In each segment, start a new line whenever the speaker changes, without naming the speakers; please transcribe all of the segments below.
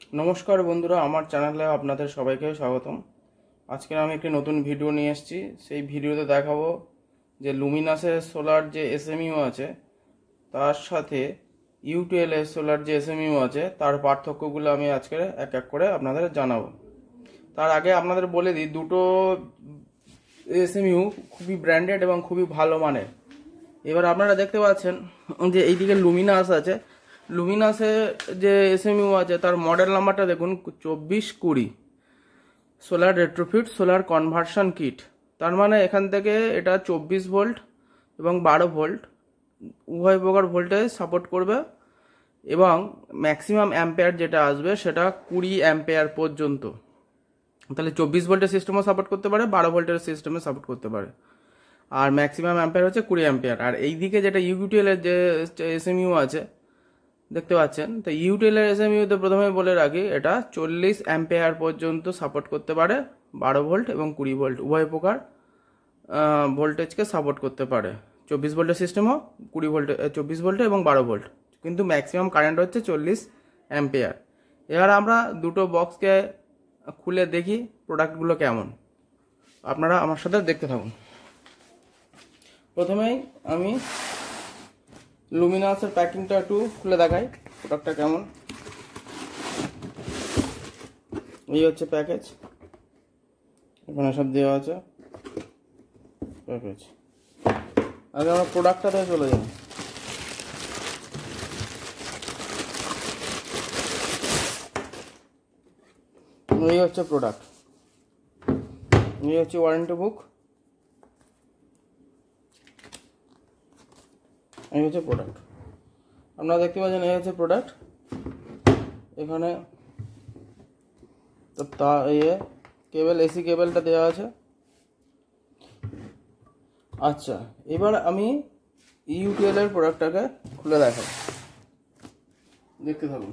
নমস্কার বন্ধুরা, আমার চ্যানেলে আপনাদের সবাইকে স্বাগতম। আজকে আমি একটি নতুন ভিডিও নিয়ে এসেছি। সেই ভিডিওতে দেখাবো যে লুমিনাসের সোলার যে এসএমইউ আছে তার সাথে ইউটিএল এর সোলার যে এসএমইউ আছে তার পার্থক্যগুলো আমি আজকে এক এক করে আপনাদের জানাবো। তার আগে আপনাদের বলে দিই, দুটো এসএমইউ খুবই ব্র্যান্ডেড এবং খুবই ভালো মানের। এবার আপনারা দেখতে পাচ্ছেন যে এইদিকে লুমিনাস আছে। লুমিনাসে যে এসএমইউ আছে তার মডেল নাম্বারটা দেখুন 2420 solar retrofit solar conversion kit. তার মানে এখান থেকে এটা 24 ভোল্ট এবং 12 ভোল্ট উভয় প্রকার ভোল্টেজ সাপোর্ট করবে এবং ম্যাক্সিমাম অ্যাম্পেয়ার যেটা আসবে সেটা 20 অ্যাম্পেয়ার পর্যন্ত। তাহলে 24 ভোল্টের সিস্টেমও সাপোর্ট করতে পারে, 12 ভোল্টের সিস্টেমে সাপোর্ট করতে পারে, আর ম্যাক্সিমাম অ্যাম্পেয়ার হচ্ছে 20 অ্যাম্পেয়ার। আর এইদিকে যেটা ইউটিএল এর যে এসএমইউ আছে দেখতে পাচ্ছেন, তো ইউটিএল এর এসএমইউতে প্রথমে বলে রাখি এটা 40 অ্যাম্পেয়ার পর্যন্ত সাপোর্ট করতে পারে, 12 ভোল্ট এবং 20 ভোল্ট উভয় প্রকার ভোল্টেজকে সাপোর্ট করতে পারে। 24 ভোল্টের সিস্টেমও 20 ভোল্ট, 24 ভোল্টে এবং 12 ভোল্ট, কিন্তু ম্যাক্সিমাম কারেন্ট হচ্ছে 40 অ্যাম্পেয়ার। এবার আমরা দুটো বক্সকে খুলে দেখি প্রোডাক্টগুলো কেমন, আপনারা আমার সাথে দেখতে থাকুন। প্রথমেই আমি লুমিনাসের প্যাকিংটা একটু খুলে দেখাই প্রোডাক্টটা কেমন। এই হচ্ছে প্যাকেজ, এখানে সব দেওয়া আছে প্যাকেজ। আগে আমরা প্রোডাক্টটাতে চলে যাই। এই হচ্ছে প্রোডাক্ট, এই হচ্ছে ওয়ারেন্টি বুক, এই হচ্ছে প্রোডাক্ট। আপনারা দেখতে পাচ্ছেন এই হচ্ছে প্রোডাক্ট। এখানে তা কেবল এসি কেবলটা দেওয়া আছে। আচ্ছা, এবার আমি ইউটিএল এর প্রোডাক্টটাকে খুলে দেখাই, দেখতে থাকুন।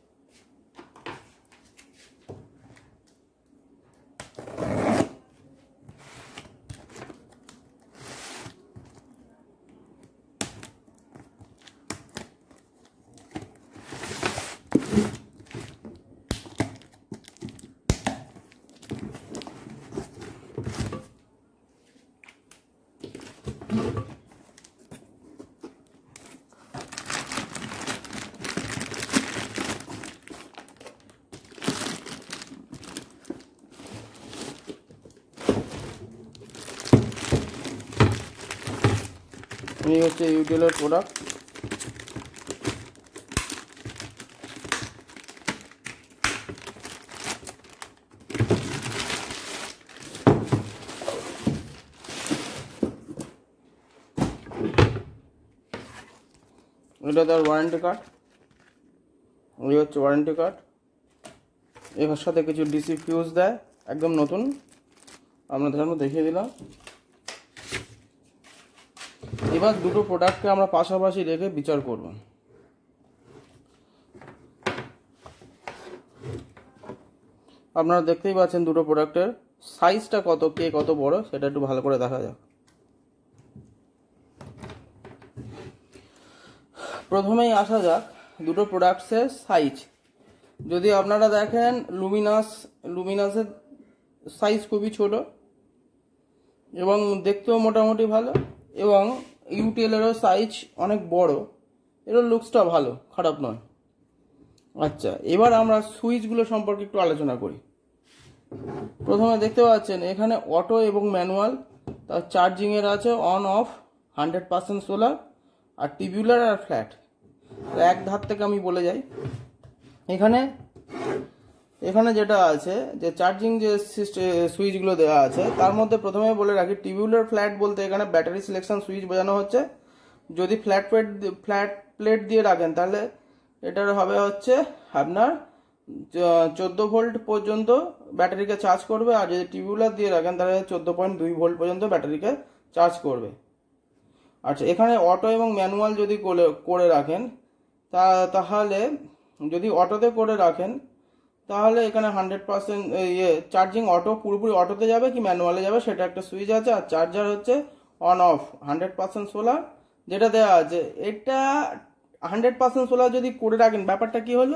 এই হচ্ছে ইউটিএল এর প্রোডাক্ট। এটা তার ওয়ারেন্টি কার্ড, এই হচ্ছে ওয়ারেন্টি কার্ড। এর সাথে কিছু ডিসি ফিউজ দেয়, একদম নতুন, আপনাদের জন্য দেখিয়ে দিলাম। এবার দুটো প্রোডাক্টকে আমরা পাশাপাশি রেখে বিচার করব। আপনারা দেখতেই পাচ্ছেন দুটো প্রোডাক্টের সাইজটা কত, কে কত বড় সেটা একটু ভালো করে দেখা যাক। প্রথমেই আসা যাক দুটো প্রোডাক্টসের সাইজ। যদি আপনারা দেখেন লুমিনাসের সাইজ খুবই ছোট এবং দেখতেও মোটামুটি ভালো, এবং ইউটিএল এরও সাইজ অনেক বড়, এরও লুকসটা ভালো, খারাপ নয়। আচ্ছা, এবার আমরা সুইচগুলো সম্পর্কে একটু আলোচনা করি। প্রথমে দেখতে পাচ্ছেন এখানে অটো এবং ম্যানুয়াল, তার চার্জিংয়ের আছে অন অফ, 100% সোলার, আর টিবিউলার আর ফ্ল্যাট। এক ধার থেকে আমি বলে যাই, এখানে যেটা আছে যে চার্জিং যে সুইচগুলো দেওয়া আছে তার মধ্যে প্রথমে বলে রাখি, টিবিউলার ফ্ল্যাট বলতে এখানে ব্যাটারি সিলেকশন সুইচ বোঝানো হচ্ছে। যদি ফ্ল্যাট প্লেট দিয়ে রাখেন তাহলে এটার হবে হচ্ছে আপনার 14 ভোল্ট পর্যন্ত ব্যাটারিকে চার্জ করবে, আর যদি টিবিউলার দিয়ে রাখেন তাহলে 14.2 ভোল্ট পর্যন্ত ব্যাটারিকে চার্জ করবে। আচ্ছা, এখানে অটো এবং ম্যানুয়াল যদি করে রাখেন তাহলে যদি অটোতে করে রাখেন তাহলে এখানে 100% চার্জিং অটো পুরোপুরি অটোতে যাবে কি ম্যানুয়ালে যাবে সেটা একটা সুইচ আছে। আর চার্জার হচ্ছে অন অফ 100% সোলার যেটা দেওয়া আছে। এটা 100% সোলার যদি করে রাখেন ব্যাপারটা কি হলো,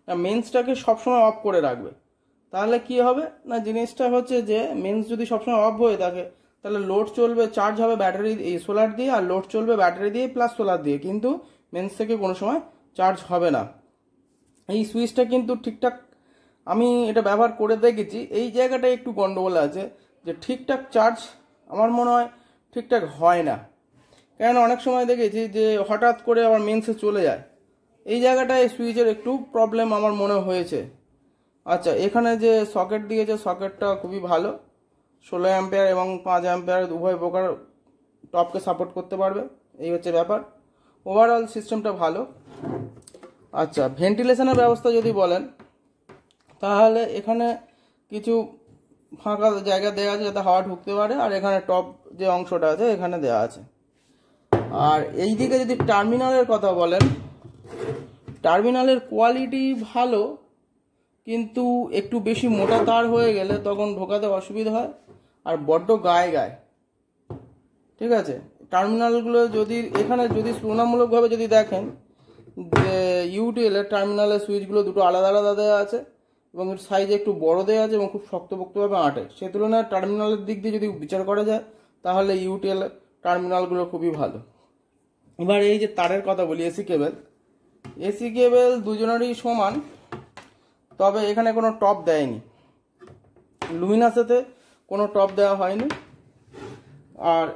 মেন্সটাকে সবসময় অফ করে রাখবে। তাহলে কি হবে না, জিনিসটা হচ্ছে যে মেন্স যদি সবসময় অফ হয়ে থাকে তাহলে লোড চলবে, চার্জ হবে ব্যাটারি সোলার দিয়ে, আর লোড চলবে ব্যাটারি দিয়ে প্লাস সোলার দিয়ে, কিন্তু মেন্স থেকে কোনো সময় চার্জ হবে না। এই সুইচটা কিন্তু ঠিকঠাক আমি এটা ব্যবহার করে দেখেছি, এই জায়গাটায় একটু গন্ডগোল আছে যে ঠিকঠাক চার্জ আমার মনে হয় ঠিকঠাক হয় না। কেন অনেক সময় দেখেছি যে হঠাৎ করে আবার মেন্সে চলে যায়, এই জায়গাটায় সুইচের একটু প্রবলেম আমার মনে হয়েছে। আচ্ছা, এখানে যে সকেট দিয়েছে সকেটটা খুবই ভালো, 16 অ্যাম্পিয়ার এবং 5 অ্যাম্পিয়ার উভয় প্রকার টপকে সাপোর্ট করতে পারবে, এই হচ্ছে ব্যাপার। ওভারঅল সিস্টেমটা ভালো। আচ্ছা, ভেন্টিলেশনের ব্যবস্থা যদি বলেন তাহলে এখানে কিছু ফাঁকা জায়গা দেওয়া আছে যাতে হাওয়া ঢুকতে পারে, আর এখানে টপ যে অংশটা আছে এখানে দেওয়া আছে। আর এই দিকে যদি টার্মিনালের কথা বলেন, টার্মিনালের কোয়ালিটি ভালো, কিন্তু একটু বেশি মোটা তার হয়ে গেলে তখন ঢোকাতে অসুবিধা হয় আর বড্ড গায়ে গায়ে। ঠিক আছে, টার্মিনালগুলো যদি এখানে যদি তুলনামূলকভাবে যদি দেখেন যে ইউটিএলের টার্মিনালের সুইচগুলো দুটো আলাদা আলাদা দেওয়া আছে এবং সাইজে একটু বড় দেওয়া আছে এবং খুব শক্তপোক্তভাবে আঁটে, সেই তুলনায় টার্মিনালের দিক দিয়ে যদি বিচার করা যায় তাহলে ইউটিএল টার্মিনালগুলো খুবই ভালো। এবার এই যে তারের কথা বলি, এসি কেবল দুজনেরই সমান, তবে এখানে কোনো টপ দেয়নি, লুমিনাসেতে কোনো টপ দেওয়া হয়নি। আর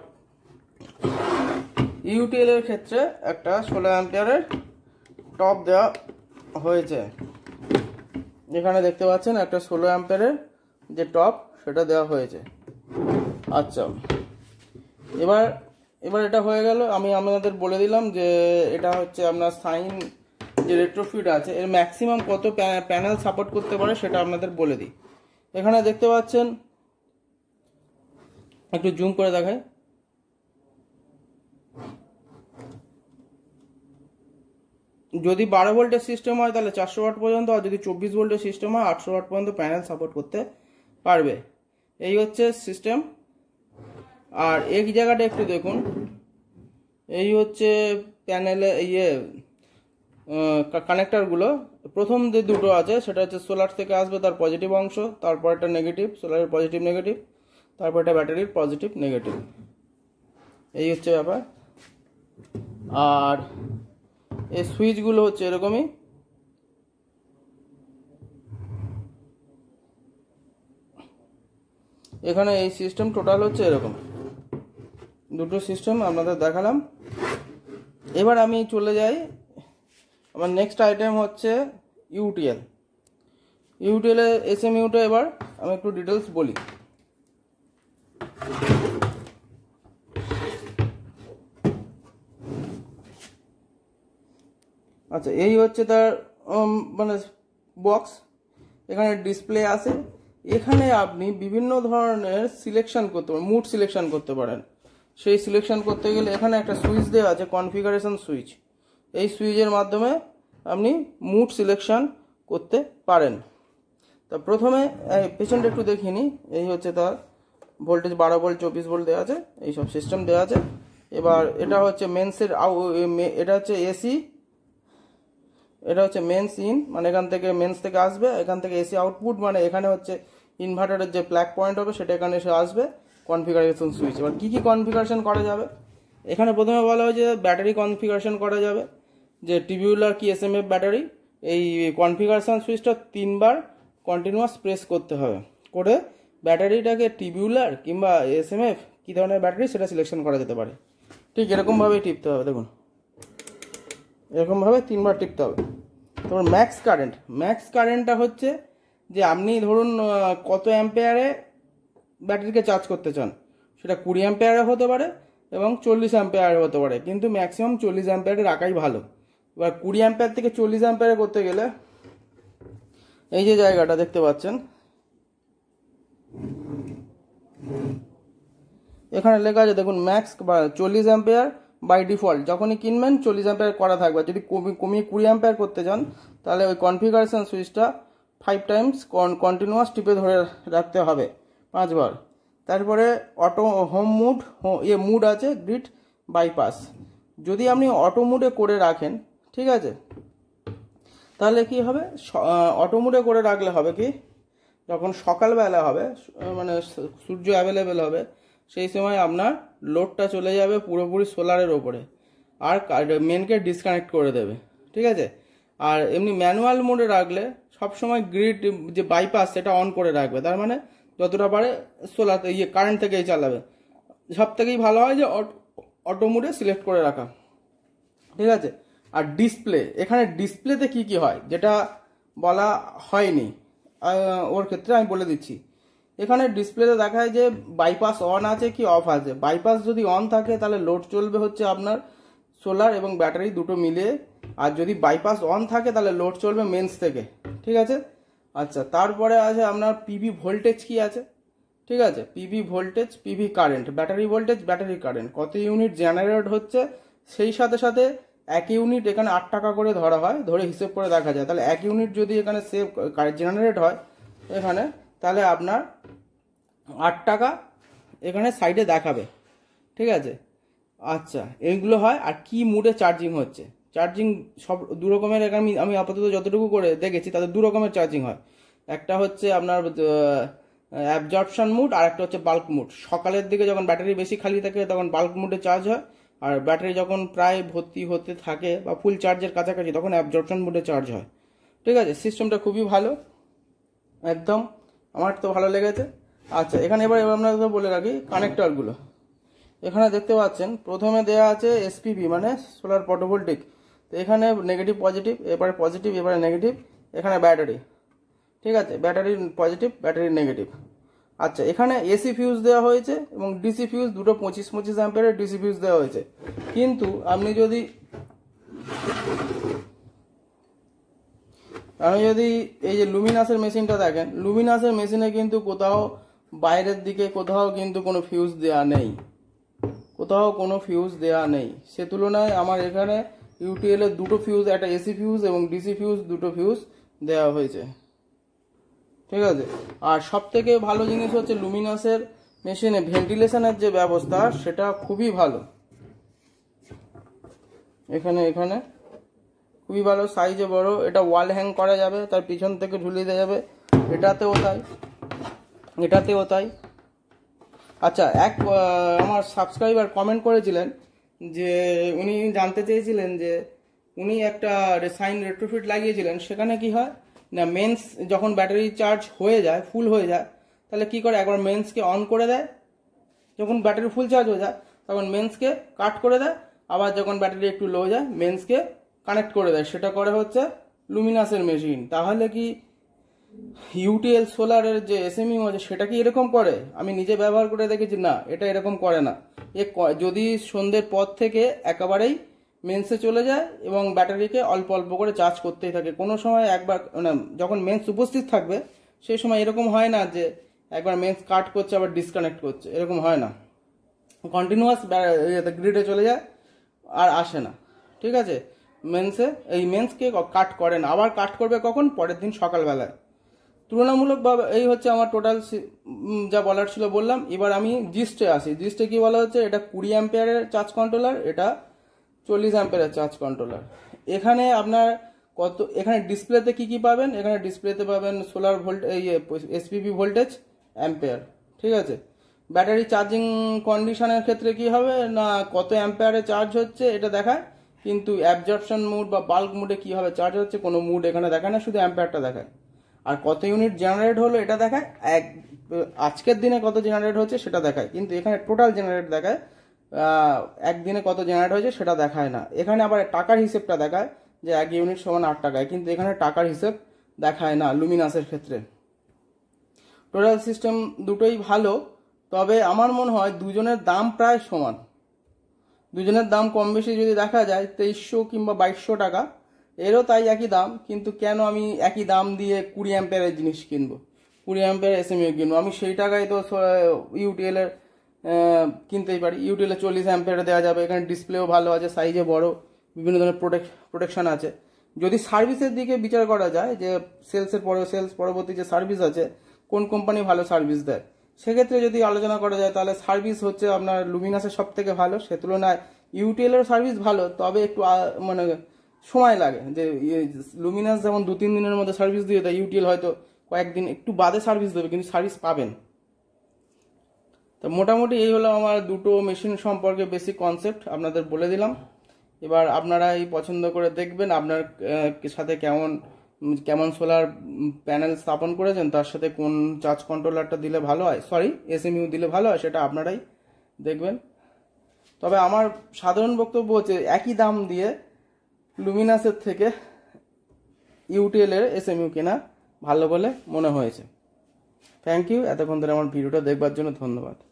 ইউটিএল এর ক্ষেত্রে একটা 16 অ্যাম্পিয়ারের টপ দেওয়া হয়েছে, এখানে দেখতে পাচ্ছেন একটা 16 অ্যাম্পিয়ারের যে টপ সেটা দেওয়া হয়েছে। আচ্ছা, এবার এটা হয়ে গেল। আমি আপনাদের বলে দিলাম যে এটা হচ্ছে আপনার সাইন যে রেট্রোফিট আছে এর ম্যাক্সিমাম কত প্যানেল সাপোর্ট করতে পারে সেটা আপনাদের বলে দিই। এখানে দেখতে পাচ্ছেন, একটু জুম করে দেখায়, যদি 12 ভোল্টের সিস্টেম হয় তাহলে 400 ওয়াট পর্যন্ত, আর যদি 24 ভোল্টের সিস্টেম হয় 800 ওয়াট পর্যন্ত প্যানেল সাপোর্ট করতে পারবে। এই হচ্ছে সিস্টেম। আর এই জায়গাটা একটু দেখুন, এই হচ্ছে প্যানেলে কানেক্টারগুলো। প্রথম যে দুটো আছে সেটা হচ্ছে সোলার থেকে আসবে তার পজিটিভ অংশ, তারপর একটা নেগেটিভ, সোলারের পজিটিভ নেগেটিভ, তারপর একটা ব্যাটারির পজিটিভ নেগেটিভ, এই হচ্ছে ব্যাপার। আর এই সুইচগুলো হচ্ছে এরকমই, এখানে এই সিস্টেম টোটাল হচ্ছে এরকম, দুটো সিস্টেম আপনাদের দেখালাম। এবার আমি চলে যাই, আমার নেক্সট আইটেম হচ্ছে ইউটিএল এর এসএমইউটা। এবার আমি একটু ডিটেলস বলি। আচ্ছা, এই হচ্ছে তার মানে বক্স, এখানে ডিসপ্লে আছে, এখানে আপনি বিভিন্ন ধরনের সিলেকশন করতে পারেন, মুড সিলেকশন করতে পারেন। সেই সিলেকশন করতে গেলে এখানে একটা সুইচ দেওয়া আছে, কনফিগারেশন সুইচ, এই সুইচের মাধ্যমে আপনি মুড সিলেকশন করতে পারেন। তা প্রথমে পেছনটা একটু দেখিয়ে নিই, এই হচ্ছে তার ভোল্টেজ 12 ভোল্ট 24 ভোল্ট দেওয়া আছে, এইসব সিস্টেম দেওয়া আছে। এবার এটা হচ্ছে মেন্সের এটা হচ্ছে এসি, এটা হচ্ছে মেন্স ইন, মানে এখান থেকে মেন্স থেকে আসবে, এখান থেকে এসি আউটপুট, মানে এখানে হচ্ছে ইনভার্টারের যে প্লাগ পয়েন্ট হবে সেটা এখানে এসে আসবে, কনফিগারেশন সুইচ। এবার কী কী কনফিগারেশন করা যাবে, এখানে প্রথমে বলা হয়েছে ব্যাটারি কনফিগারেশন করা যাবে, যে টিবিউলার কি এসএমএফ ব্যাটারি, এই কনফিগারেশন সুইচটা 3 বার কন্টিনিউয়াস প্রেস করতে হবে, করে ব্যাটারিটাকে টিবিউলার কিংবা এসএমএফ কী ধরনের ব্যাটারি সেটা সিলেকশন করা যেতে পারে। ঠিক এরকমভাবেই টিপতে হবে, দেখুন এরকমভাবে 3 বার টিপতে হবে। তারপর ম্যাক্স কারেন্টটা হচ্ছে যে আপনি ধরুন কত অ্যাম্পিয়ারে ব্যাটারিকে চার্জ করতে চান, সেটা 20 অ্যাম্পিয়ারে হতে পারে এবং 40 অ্যাম্পিয়ারে হতে পারে, কিন্তু ম্যাক্সিমাম 40 অ্যাম্পিয়ারে রাখাই ভালো। এবার 20 অ্যাম্পিয়ার থেকে 40 অ্যাম্পিয়ারে করতে গেলে এই যে জায়গাটা দেখতে পাচ্ছেন, এখানে লেখা আছে দেখুন, ম্যাক্স বা 40 অ্যাম্পিয়ার বাই ডিফল্ট, যখনই কিনবেন 40 অ্যাম্পিয়ার করা থাকবে। যদি কমিয়ে 20 অ্যাম্পিয়ার করতে চান তাহলে ওই কনফিগারেশন সুইচটা 5 টাইমস কন্টিনিউয়াস টিপে ধরে রাখতে হবে 5 বার। তারপরে অটো হোম মুড, মুড আছে গ্রিড বাইপাস, যদি আপনি অটো মুডে করে রাখেন, ঠিক আছে, তাহলে কি হবে, অটো মোডে করে রাখলে হবে কি, যখন সকালবেলা হবে মানে সূর্য অ্যাভেলেবেল হবে, সেই সময় আপনার লোডটা চলে যাবে পুরোপুরি সোলারের ওপরে, আর মেনকে ডিসকানেক্ট করে দেবে, ঠিক আছে। আর এমনি ম্যানুয়াল মোডে রাখলে সবসময় গ্রিড যে বাইপাস সেটা অন করে রাখবে, তার মানে যতটা পারে সোলার কারেন্ট থেকেই চালাবে। সব থেকেই ভালো হয় যে অটো মোডে সিলেক্ট করে রাখা, ঠিক আছে। আর ডিসপ্লে, এখানে ডিসপ্লেতে কি কি হয় যেটা বলা হয়নি, ওর ক্ষেত্রে আমি বলে দিচ্ছি। এখানে ডিসপ্লেতে দেখায় যে বাইপাস অন আছে কি অফ আছে। বাইপাস যদি অন থাকে তাহলে লোড চলবে হচ্ছে আপনার সোলার এবং ব্যাটারি দুটো মিলিয়ে, আর যদি বাইপাস অন থাকে তাহলে লোড চলবে মেন্স থেকে, ঠিক আছে। আচ্ছা, তারপরে আছে আপনার পিভি ভোল্টেজ কি আছে, ঠিক আছে। PV voltage, PV current, battery voltage, battery current, কত ইউনিট জেনারেট হচ্ছে, সেই সাথে সাথে এক ইউনিট এখানে 8 টাকা করে ধরা হয়, ধরে হিসেব করে দেখা যায়। তাহলে 1 ইউনিট যদি এখানে সেভ জেনারেট হয় এখানে, তাহলে আপনার 8 টাকা এখানে সাইডে দেখাবে, ঠিক আছে। আচ্ছা, এইগুলো হয়। আর কি মুডে চার্জিং হচ্ছে, চার্জিং সব দু রকমের, আমি আপাতত যতটুকু করে দেখেছি তাদের 2 রকমের চার্জিং হয়। একটা হচ্ছে আপনার অ্যাবজর্পশন মুড, আর একটা হচ্ছে বাল্ক মুড। সকালের দিকে যখন ব্যাটারি বেশি খালি থাকে তখন বাল্ক মুডে চার্জ হয়, আর ব্যাটারি যখন প্রায় ভর্তি হতে থাকে বা ফুল চার্জের কাছাকাছি তখন অ্যাবজর্পশন মুডে চার্জ হয়, ঠিক আছে। সিস্টেমটা খুবই ভালো, একদম আমার তো ভালো লেগেছে। আচ্ছা, এখানে এবার আপনাদের বলে রাখি কানেক্টরগুলো। এখানে দেখতে পাচ্ছেন প্রথমে দেয়া আছে এসপিভি মানে সোলার ফটোভোল্টিক। তো এখানে নেগেটিভ পজিটিভ, এবারে পজিটিভ, এবারে নেগেটিভ। এখানে ব্যাটারি, ঠিক আছে, ব্যাটারি পজিটিভ, ব্যাটারি নেগেটিভ। আচ্ছা, এখানে এসি ফিউজ দেওয়া হয়েছে এবং ডিসি ফিউজ দুটো 25-25 অ্যাম্পিয়ারের ডিসি ফিউজ দেওয়া হয়েছে। কিন্তু আপনি যদি এই যে লুমিনাসের মেশিনটা দেখেন, লুমিনাসের মেশিনে কিন্তু কোথাও বাইরের দিকে কোথাও কিন্তু কোনো ফিউজ দেওয়া নেই, কোথাও কোনো ফিউজ দেওয়া নেই। সে তুলনায় আমার এখানে ইউটিএল এর দুটো ফিউজ, একটা এসি ফিউজ এবং ডিসি ফিউজ, দুটো ফিউজ দেওয়া হয়েছে, ঠিক আছে। আর সব থেকে ভালো জিনিস হচ্ছে লুমিনাসের মেশিনে ভেন্টিলেশনের যে ব্যবস্থা সেটা খুবই ভালো। এখানে খুবই ভালো, সাইজে বড়, এটা ওয়াল হ্যাং করা যাবে, তার পিছন থেকে ঝুলিয়ে দেওয়া যাবে। এটাতেও তাই, এটাতেও তাই। আচ্ছা, আমার সাবস্ক্রাইবার কমেন্ট করেছিলেন যে উনি জানতে চেয়েছিলেন যে উনি একটা সাইন রেট্রোফিট লাগিয়েছিলেন, সেখানে কি হয় না, মেন্স যখন ব্যাটারি চার্জ হয়ে যায়, ফুল হয়ে যায়, তাহলে কি করে, একবার মেন্সকে অন করে দেয়, যখন ব্যাটারি ফুল চার্জ হয়ে যায় তখন মেন্সকে কাট করে দেয়, আবার যখন ব্যাটারি একটু লো যায় মেন্সকে কানেক্ট করে দেয়। সেটা করে হচ্ছে লুমিনাসের মেশিন। তাহলে কি ইউটিএল সোলারের যে এসএমইউ আছে সেটা কি এরকম করে? আমি নিজে ব্যবহার করে দেখেছি, না, এটা এরকম করে না। যদি সন্ধ্যের পর থেকে একেবারেই মেন্সে চলে যায় এবং ব্যাটারিকে অল্প অল্প করে চার্জ করতেই থাকে। কোনো সময় একবার মানে যখন মেন্স উপস্থিত থাকবে সেই সময় এরকম হয় না যে একবার মেন্স কাট করছে আবার ডিসকানেক্ট করছে, এরকম হয় না। কন্টিনিউয়াস গ্রিডে চলে যায় আর আসে না, ঠিক আছে। এই মেন্সকে কাট করে না, আবার কাট করবে কখন, পরের দিন সকালবেলায়। তুলনামূলকভাবে এই হচ্ছে আমার টোটাল যা বলার ছিল বললাম। এবার আমি জিস্টে আসি। জিস্টে কি বলা হচ্ছে, এটা 20 অ্যাম্পিয়ারের চার্জ কন্ট্রোলার, এটা 40 অ্যাম্পিয়ারের চার্জ কন্ট্রোলার। এখানে আপনার এখানে ডিসপ্লেতে কি কি পাবেন, এখানে ডিসপ্লেতে পাবেন solar voltage, SPV voltage, ampere, ঠিক আছে। ব্যাটারি চার্জিং কন্ডিশনের ক্ষেত্রে কি হবে না, কত অ্যাম্পিয়ারে চার্জ হচ্ছে এটা দেখায়, কিন্তু অ্যাবজর্পশন মুড বা বাল্ক মুডে কি হবে চার্জ হচ্ছে কোনো মুড এখানে দেখায় না, শুধু অ্যাম্পিয়ারটা দেখায়। আর কত ইউনিট জেনারেট হলো এটা দেখায়, আজকের দিনে কত জেনারেট হচ্ছে সেটা দেখায়, কিন্তু এখানে টোটাল জেনারেট দেখায়, একদিনে কত জেনারেট হয়েছে সেটা দেখায় না। এখানে আবার টাকার হিসেবটা দেখায় যে 1 ইউনিট সমান 8 টাকায়, কিন্তু এখানে টাকার হিসেব দেখায় না লুমিনাসের ক্ষেত্রে। টোটাল সিস্টেম দুটোই ভালো, তবে আমার মনে হয় দুজনের দাম প্রায় সমান। দুজনের দাম কম বেশি যদি দেখা যায় 2300 কিংবা 2200 টাকা, এরও তাই একই দাম, কিন্তু কেন আমি একই দাম দিয়ে 20 অ্যাম্পিয়ারের জিনিস কিনবো, 20 অ্যাম্পিয়ার এসএমইউ কিনবো? আমি সেই টাকায় তো ইউটিএল এর কিনতেই পারি। ইউটিএল এ 40 অ্যাম্পিয়ারে দেওয়া যাবে, এখানে ডিসপ্লেও ভালো আছে, সাইজে বড়, বিভিন্ন ধরনের প্রোটেকশন আছে। যদি সার্ভিসের দিকে বিচার করা যায় যে সেলস পরবর্তী যে সার্ভিস আছে, কোন কোম্পানি ভালো সার্ভিস দেয়, সেক্ষেত্রে যদি আলোচনা করা যায় তাহলে সার্ভিস হচ্ছে আপনার লুমিনাসের সব থেকে ভালো। সে তুলনায় ইউটিএল এর সার্ভিস ভালো, তবে একটু মানে সময় লাগে। যে লুমিনাস যেমন 2-3 দিনের মধ্যে সার্ভিস দিয়ে দেয়, ইউটিএল হয়তো কয়েকদিন একটু বাদে সার্ভিস দেবে, কিন্তু সার্ভিস পাবেন। তো মোটামুটি এই হলো আমার দুটো মেশিন সম্পর্কে বেসিক কনসেপ্ট আপনাদের বলে দিলাম। এবার আপনারা এই পছন্দ করে দেখবেন আপনার সাথে কেমন সোলার প্যানেল স্থাপন করেছেন, তার সাথে কোন চার্জ কন্ট্রোলারটা দিলে ভালো হয়, এসএমইউ দিলে ভালো হয়, সেটা আপনারাই দেখবেন। তবে আমার সাধারণ বক্তব্য হচ্ছে একই দাম দিয়ে লুমিনাসের থেকে ইউটিএল এর এসএমইউ কেনা ভালো বলে মনে হয়েছে। থ্যাংক ইউ, এতক্ষণ ধরে আমার ভিডিওটা দেখবার জন্য ধন্যবাদ।